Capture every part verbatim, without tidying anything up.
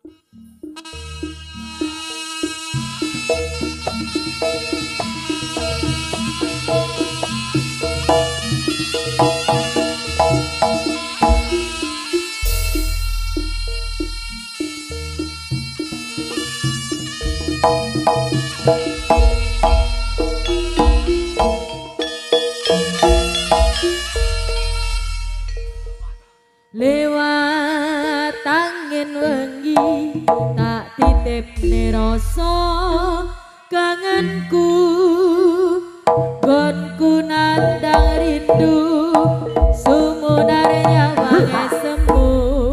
Lewat angin wengi tak titipne rasa kangenku, gonku nandang rindu sumunar nyawane semu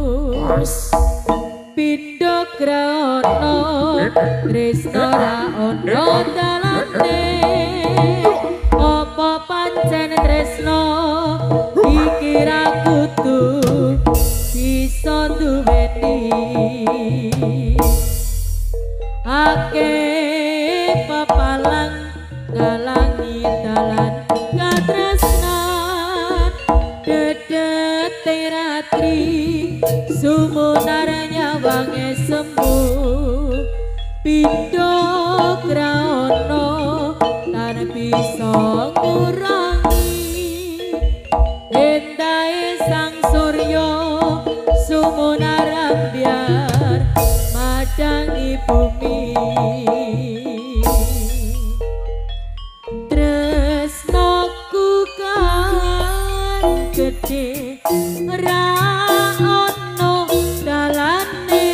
pindho kraono tresno ra ono dalane apa pancen tresno iki ra kudu bisa duweni akeh papalang dalangi dalan katresnan dedet ratri sumunar nyawange semu pindho kraono tan bisa ngurangi endahe sang surya sumunar ambyar madangi bumi tresnoku kan gedhe ra ono dalane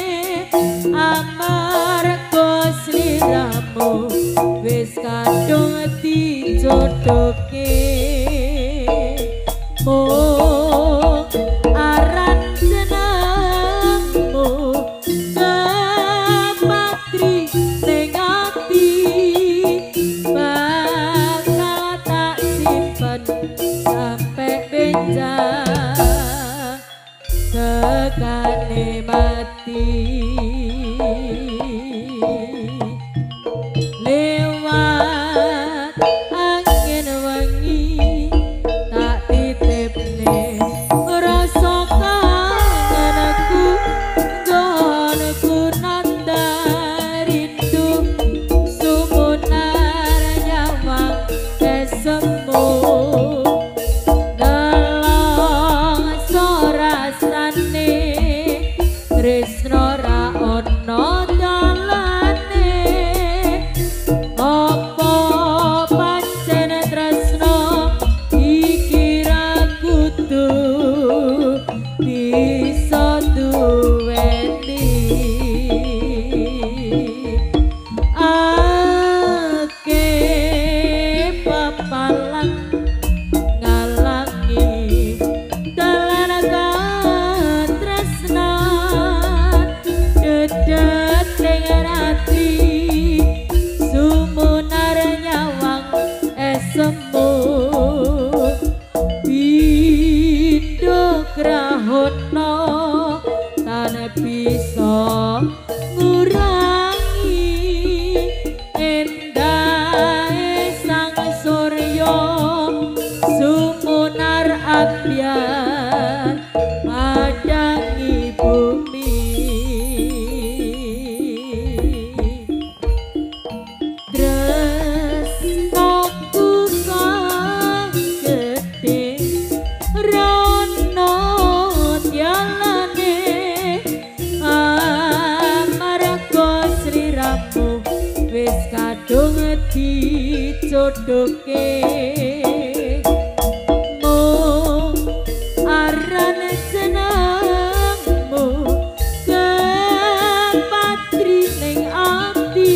amarga sliramu wis kadung dijodohke mung aran jenengmu kepatri ning ati bakal tak simpen sampe benjang tekane mati. Lewat angin wengi tak titipne rasa kangenku, gonku nandang rindu sumunar nyawang semu delong sorasane tresno ra ono dalane apa pancen tresno iki ra kudu bisa duweni akeh papalang ngalangi dalan katresnan dedet ning ati sumunar nyawang esemu pindho krahono tan bisa ngurangi endahe sang surya sumunar ambyar madangi bumi tresnoku kang gedhe rono dialane amarga sliramu wis kadung dijodohke mung aran jenengmu kepatri ning ati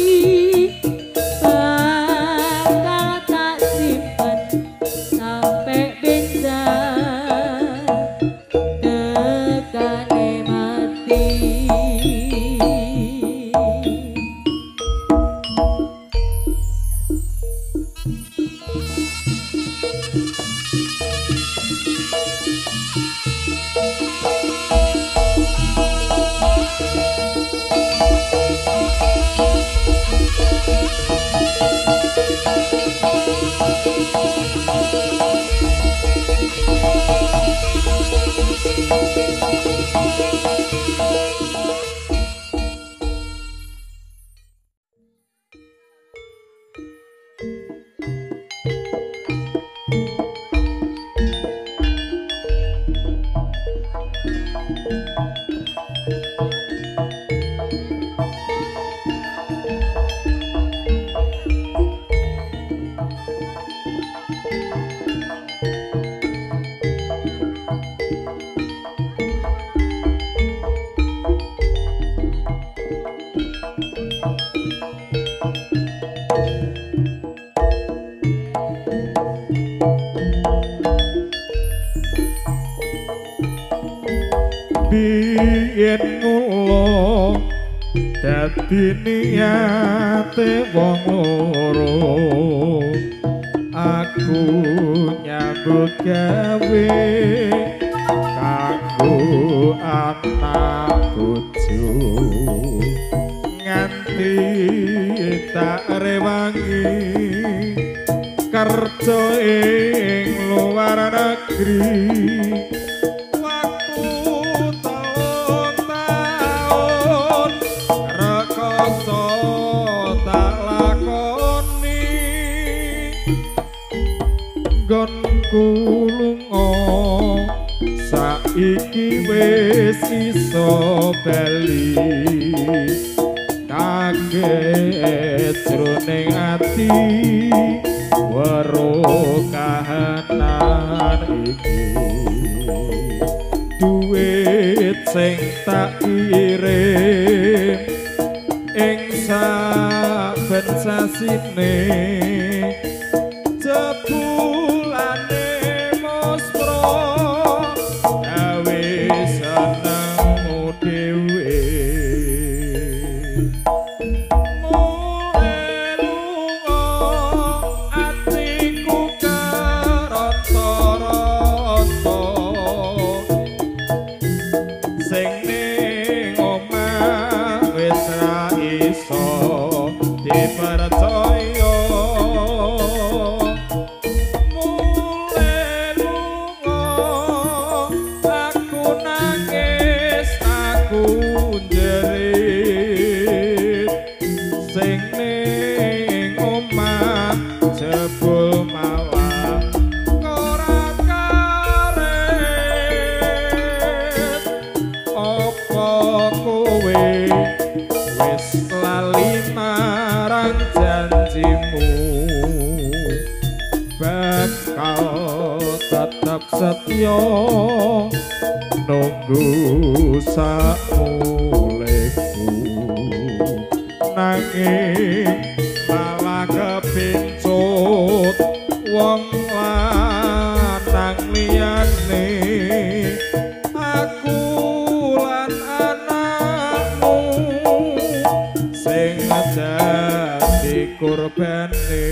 bakal tak simpen sampe benjang tekane mati. mula dadi niate wong loro aku nyambut gawe kanggo anak bojo nganti tak rewangi kerja ing luar negeri waktu tahun tahun rekoso tak lakoni nggonku lunga saiki wis iso bali kaget jroning ati weruh kahanan iki duit sing tak kirim ing saben sasine jebulane muspro gawe senengmu dhewe dipercaya mulai lunga aku nangis aku jerit sing ning omah jebul malah ora karet apa kowe wis lali marang janjimu bakal tetap setia nunggu samuleku nanging malah kepincut wong lanang liyane aku lan anakmu sing dadi kurbane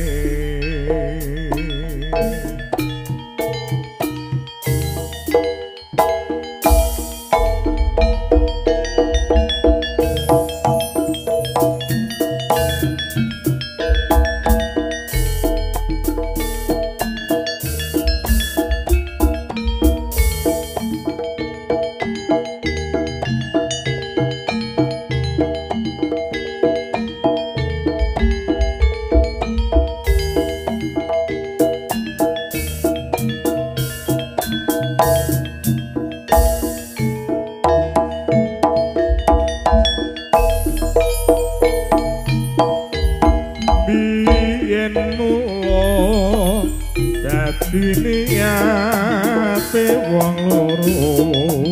dadi niate wong loro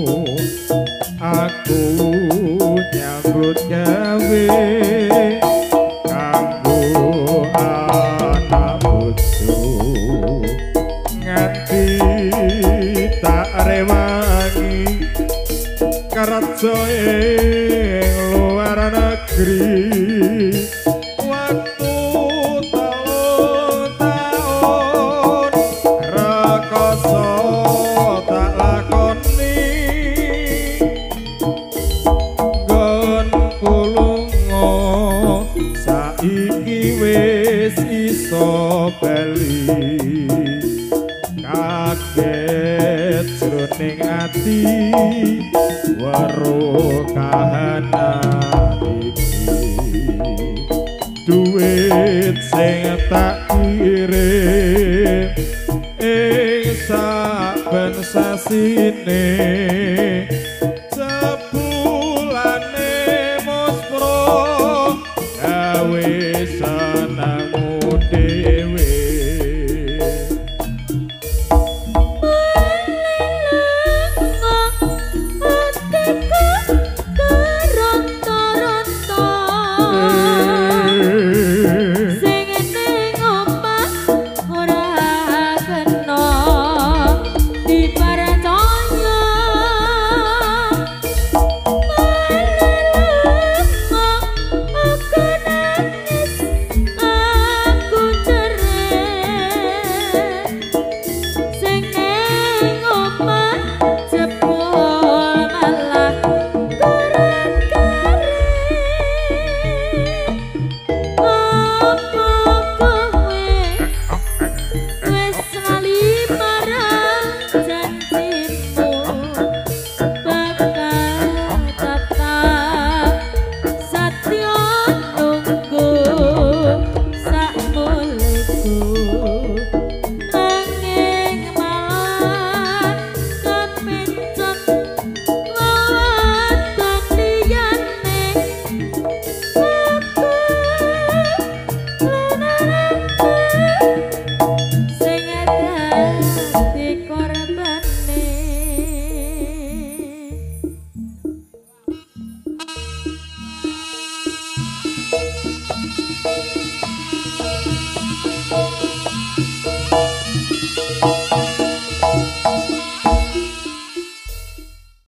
aku nyambut gawe kanggo anak bojo nganti tak rewangi kerja ing luar negeri iso bali kaget jroning ati weruh kahanan iki duit sing tak kirim ing saben sasine